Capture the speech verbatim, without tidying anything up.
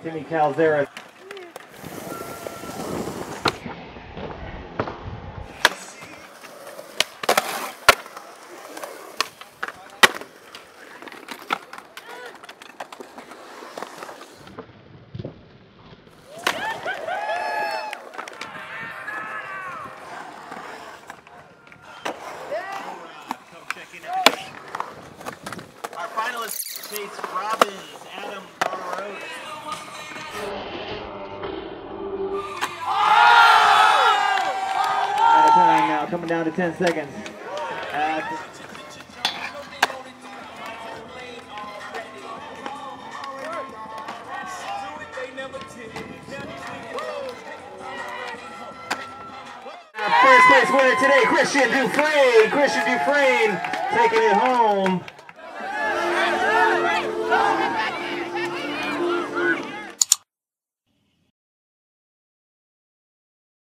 Timmy Calzera. Our finalists: Chase Robbins, Adam Barrow. Out of time now, coming down to ten seconds. At First place winner today, Christian Dufresne. Christian Dufresne taking it home.